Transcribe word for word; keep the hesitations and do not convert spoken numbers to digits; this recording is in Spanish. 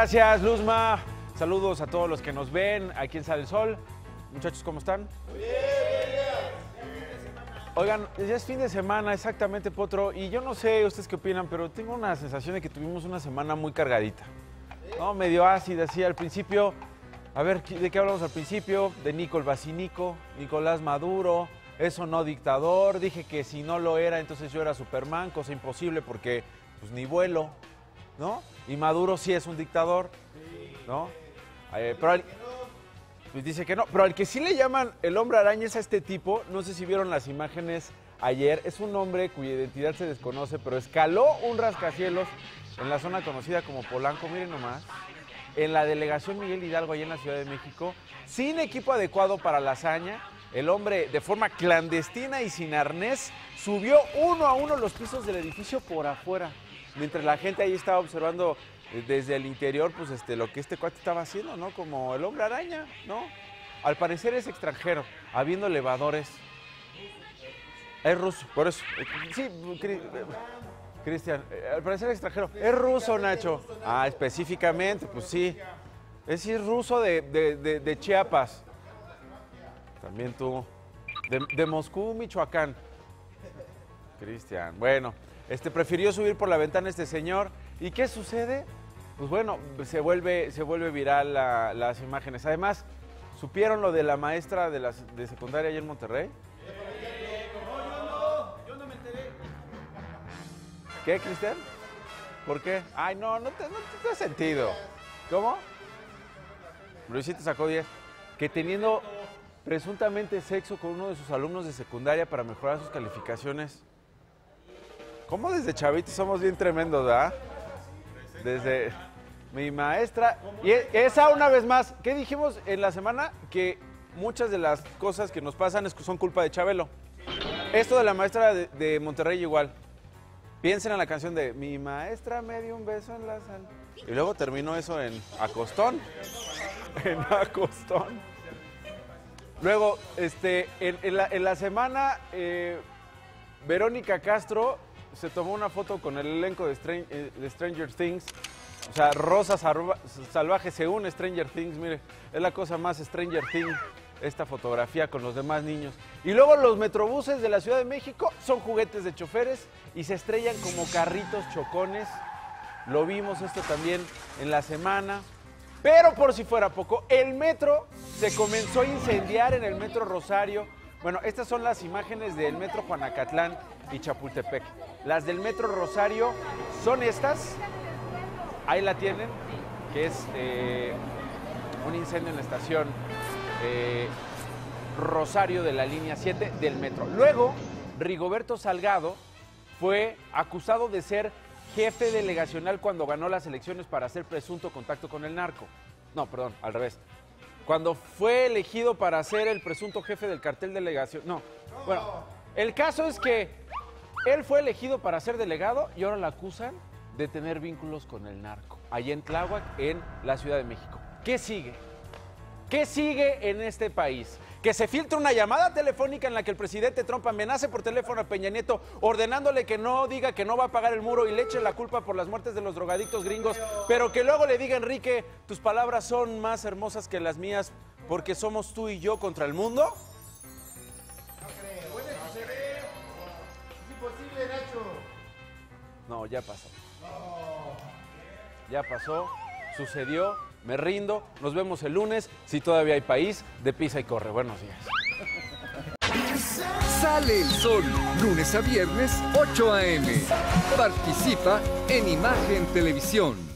Gracias, Luzma. Saludos a todos los que nos ven aquí en Sale el Sol. Muchachos, ¿cómo están? Oigan, ya es fin de semana, exactamente, Potro. Y yo no sé ustedes qué opinan, pero tengo una sensación de que tuvimos una semana muy cargadita. ¿No? Medio ácida, así al principio. A ver, ¿de qué hablamos al principio? De Nicol Basínico, Nicolás Maduro, eso no dictador. Dije que si no lo era, entonces yo era Superman, cosa imposible porque pues ni vuelo, ¿no? Y Maduro sí es un dictador, ¿no? Eh, pero al, pues dice que no, pero al que sí le llaman el hombre araña es a este tipo. No sé si vieron las imágenes ayer. Es un hombre cuya identidad se desconoce, pero escaló un rascacielos en la zona conocida como Polanco, miren nomás, en la delegación Miguel Hidalgo, allá en la Ciudad de México, sin equipo adecuado para la hazaña. El hombre, de forma clandestina y sin arnés, subió uno a uno los pisos del edificio por afuera, mientras la gente ahí estaba observando desde el interior, pues este, lo que este cuate estaba haciendo, ¿no? Como el hombre araña, ¿no? Al parecer es extranjero, habiendo elevadores. Es ruso, por eso. Sí, Cristian, al parecer es extranjero. Es ruso, Nacho. Ah, específicamente, pues sí. Es sí, ruso de, de, de, de Chiapas. También tú. De, de Moscú, Michoacán. Cristian, bueno. Este, prefirió subir por la ventana este señor. ¿Y qué sucede? Pues bueno, se vuelve, se vuelve viral la, las imágenes. Además, ¿supieron lo de la maestra de, la, de secundaria allá en Monterrey? ¿Qué, Cristian? ¿Por qué? Ay, no, no te, no te da sentido. ¿Cómo? Luisito sacó diez. Que teniendo presuntamente sexo con uno de sus alumnos de secundaria para mejorar sus calificaciones. ¿Cómo desde chavitos somos bien tremendos, verdad? Desde mi maestra. Y esa una vez más, ¿qué dijimos en la semana? Que muchas de las cosas que nos pasan es, son culpa de Chabelo. Esto de la maestra de, de Monterrey igual. Piensen en la canción de mi maestra me dio un beso en la sal. Y luego terminó eso en acostón. En acostón. Luego, este, en, en, la, en la semana, eh, Verónica Castro se tomó una foto con el elenco de, Stran de Stranger Things. O sea, Rosa Salvaje se une a Stranger Things. Mire, es la cosa más Stranger Things, esta fotografía con los demás niños. Y luego los metrobuses de la Ciudad de México son juguetes de choferes y se estrellan como carritos chocones. Lo vimos esto también en la semana. Pero por si fuera poco, el metro se comenzó a incendiar en el metro Rosario. Bueno, estas son las imágenes del metro Juanacatlán y Chapultepec. Las del metro Rosario son estas. Ahí la tienen, que es eh, un incendio en la estación Eh, Rosario de la línea siete del metro. Luego, Rigoberto Salgado fue acusado de ser jefe delegacional cuando ganó las elecciones para hacer presunto contacto con el narco. No, perdón, al revés. Cuando fue elegido para ser el presunto jefe del cartel delegación. No, bueno, el caso es que él fue elegido para ser delegado y ahora lo acusan de tener vínculos con el narco, allá en Tláhuac, en la Ciudad de México. ¿Qué sigue? ¿Qué sigue en este país? Que se filtre una llamada telefónica en la que el presidente Trump amenace por teléfono a Peña Nieto, ordenándole que no diga que no va a pagar el muro y le eche la culpa por las muertes de los drogadictos gringos, pero que luego le diga, Enrique, tus palabras son más hermosas que las mías porque somos tú y yo contra el mundo. No creo, puede suceder. Es imposible, Nacho. No, ya pasó. Ya pasó, sucedió. Me rindo, nos vemos el lunes, si todavía hay país, de pisa y corre. Buenos días. Sale el Sol, lunes a viernes, ocho a eme Participa en Imagen Televisión.